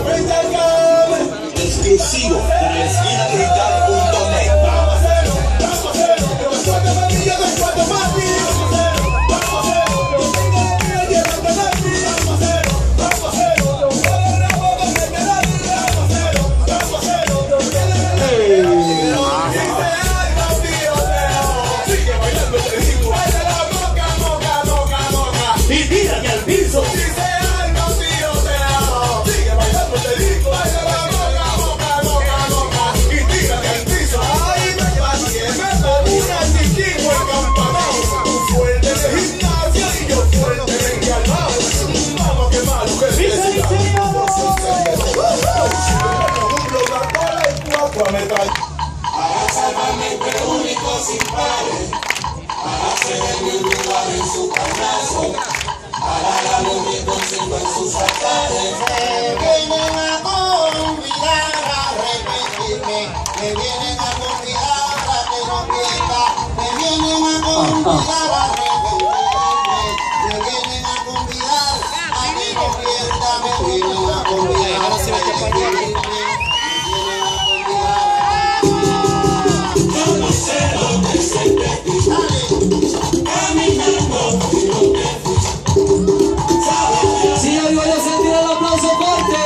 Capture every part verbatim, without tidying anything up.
Exclusivo para esquina digital punto net. Para salvarme entre únicos sin pares, para hacer mi lugar en su payaso, para la luz que consigo en sus altares. Me vienen a convidar a arrepentirme, me vienen a convidar a que no pierda, me vienen a convidar a arrepentirme, me vienen a convidar a que no pierda, me vienen a convidar a arrepentirme. Si hoy voy a sentir el aplauso fuerte.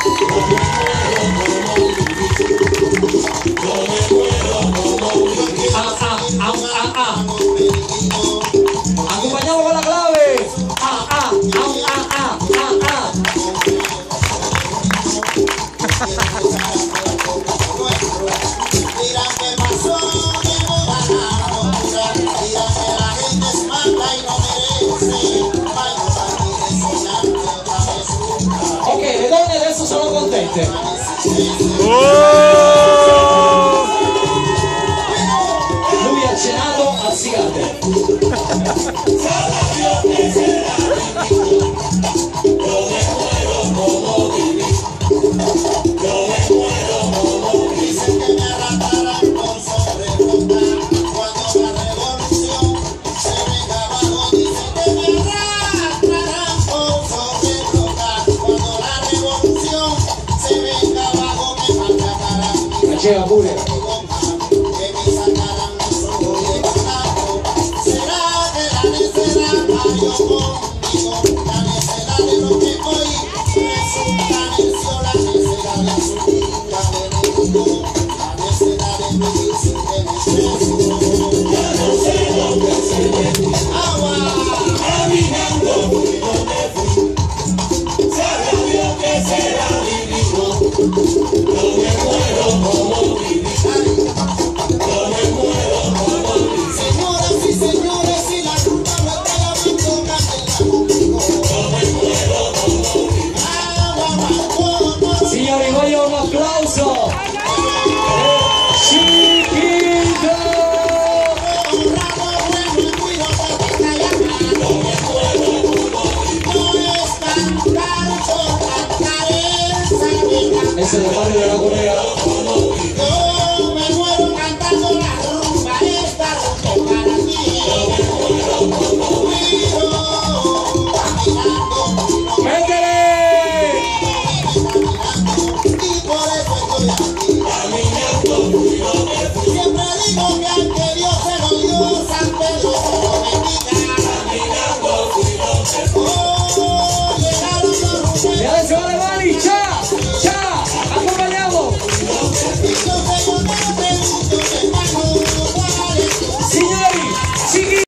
Ah, ah, ah, ah, ah. Acompañamos con la clave. Ah, ah, ah, ah, ah, ah, ah. Ok, le donne adesso sono contente. Oh! Lui ha cenato a Sigate. Faceva pure. Signori, voglio un applauso. Chiquito. Ese es el barrio de la Correa.